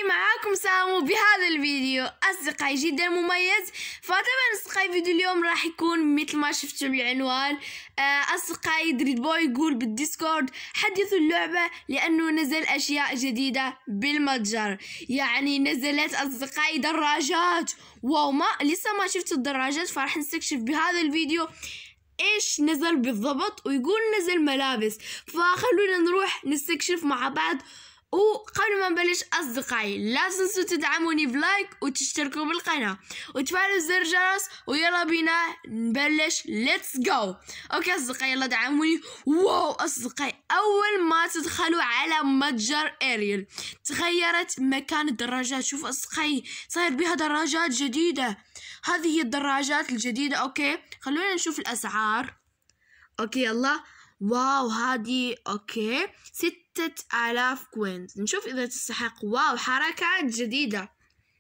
أصدقائي، معاكم سامو بهذا الفيديو. أصدقائي جدا مميز. فطبعا أصدقائي فيديو اليوم راح يكون مثل ما شفتوا بالعنوان. أصدقائي دريد بوي يقول بالديسكورد حدثوا اللعبة لأنه نزل أشياء جديدة بالمتجر. يعني نزلت أصدقائي دراجات. واو، لسه ما شفت الدراجات، فراح نستكشف بهذا الفيديو ايش نزل بالضبط. ويقول نزل ملابس، فخلونا نروح نستكشف مع بعض. وقبل ما نبلش أصدقائي لا تنسوا تدعموني بلايك وتشتركوا بالقناة وتفعلوا زر الجرس، ويلا بينا نبلش. ليتس جو. اوكي أصدقائي يلا دعموني. واو أصدقائي، أول ما تدخلوا على متجر أريل تغيرت مكان الدراجات. شوفوا أصدقائي صاير بها دراجات جديدة. هذه هي الدراجات الجديدة. اوكي خلونا نشوف الأسعار. اوكي يلا. واو هذه اوكي 6000 كوينز، نشوف اذا تستحق. واو حركات جديدة.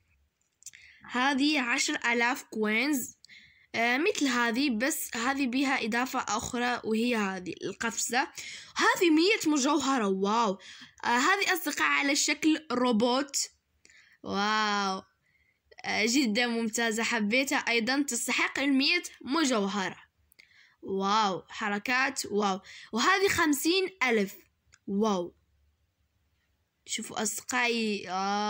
هذه 10000 كوينز مثل هذه، بس هذه بها اضافة اخرى وهي هذه القفزة. هذه 100 مجوهرة. واو هذه اصدقاء على شكل روبوت. واو جدا ممتازة، حبيتها ايضا، تستحق 100 مجوهرة. واو حركات. واو وهذه 50,000. واو شوفوا أصدقائي.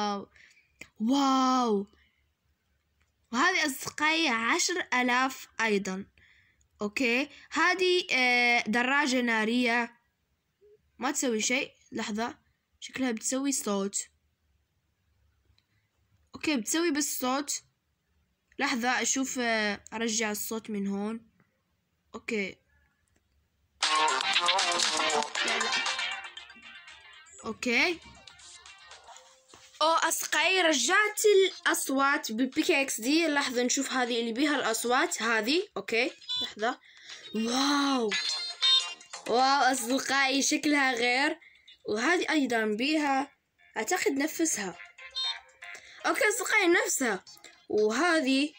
واو وهذه أصدقائي 10,000 أيضا. أوكي هذه دراجة نارية ما تسوي شيء. لحظة، شكلها بتسوي صوت. أوكي بتسوي بس صوت. لحظة أشوف، أرجع الصوت من هون. اوكي اوكي اصدقائي رجعت الاصوات بالبيكاكس دي. لحظة نشوف هذه اللي بيها الاصوات. هذه اوكي لحظة. واو اصدقائي شكلها غير. وهذه ايضا بيها اعتقد نفسها. اوكي اصدقائي نفسها. وهذه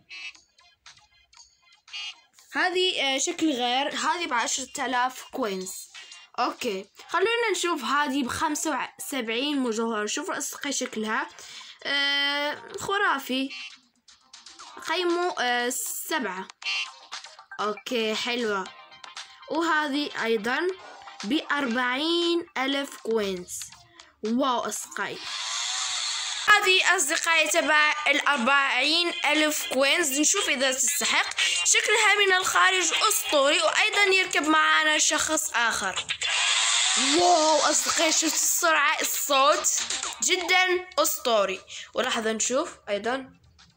شكل غير. هذه ب10,000 كوينز. اوكي خلونا نشوف هذه ب75 مجوهر. شوفوا اصدقائي شكلها خرافي. قيموا 7. اوكي حلوة. وهذه ايضا ب40,000 كوينز. واو اصدقائي، هذه أصدقائي تبع 40,000 كوينز. نشوف إذا تستحق. شكلها من الخارج أسطوري، وأيضا يركب معنا شخص آخر. واو أصدقائي شفت السرعة، الصوت جدا أسطوري. ولحظة نشوف أيضا.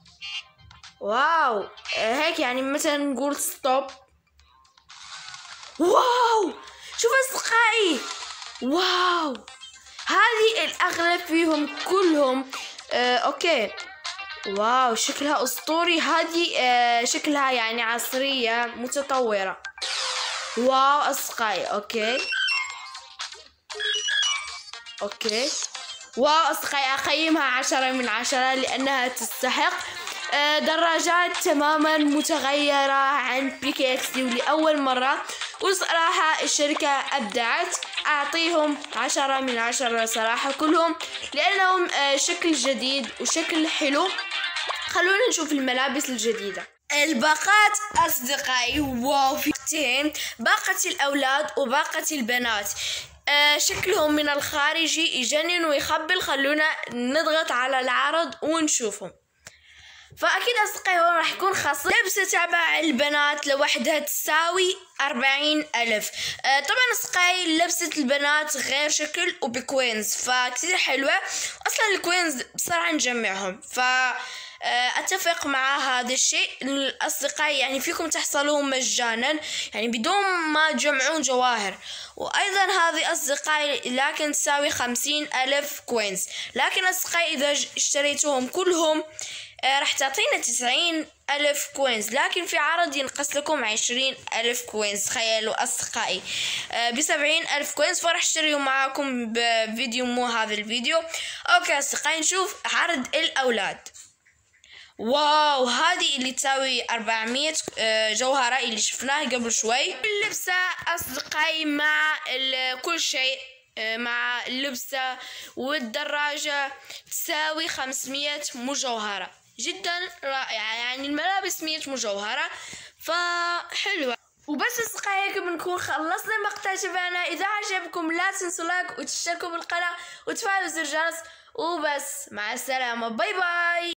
واو هيك يعني مثلا نقول ستوب. واو شوف أصدقائي. واو هذه الأغلب فيهم كلهم اوكي. واو شكلها اسطوري. هذه شكلها يعني عصرية متطورة. واو اصدقائي اوكي واو اصدقائي اقيمها 10 من 10 لانها تستحق. دراجات تماما متغيرة عن بيكاكس دي ولأول مرة، وصراحة الشركة أبدعت. أعطيهم 10 من 10 صراحة كلهم، لأنهم شكل جديد وشكل حلو. خلونا نشوف الملابس الجديدة. الباقات أصدقائي واو في باقتين، باقة الأولاد وباقة البنات. شكلهم من الخارج يجنن ويخبل. خلونا نضغط على العرض ونشوفهم. فأكيد أصدقائي هون راح يكون خصم. لبسة تبع البنات لوحدها تساوي 40,000. طبعا أصدقائي لبسة البنات غير شكل وبكوينز، فكتير حلوة. أصلا الكوينز بسرعة نجمعهم، أتفق مع هذا الشيء. الأصدقاء يعني فيكم تحصلوهم مجانا، يعني بدون ما تجمعون جواهر. وأيضا هذه أصدقائي لكن تساوي 50,000 كوينز. لكن أصدقائي إذا اشتريتوهم كلهم راح تعطينا 90,000 كوينز، لكن في عرض ينقص لكم 20,000 كوينز. تخيلوا أصدقائي ب70,000 كوينز. فراح اشتريهم معاكم بفيديو مو هذا الفيديو. اوكي أصدقائي نشوف عرض الأولاد. واو هذه اللي تساوي 400 جوهرة اللي شفناها قبل شوي. اللبسة أصدقائي مع كل شيء مع اللبسة، والدراجة تساوي 500 مجوهرة. جدا رائعة، يعني الملابس 100 مجوهرة، فحلوة. وبس أصدقائي، هيك بنكون خلصنا المقطع تبعنا. إذا عجبكم لا تنسوا لايك وتشتركوا بالقناة وتفعلوا زر الجرس، وبس. مع السلامة، باي باي.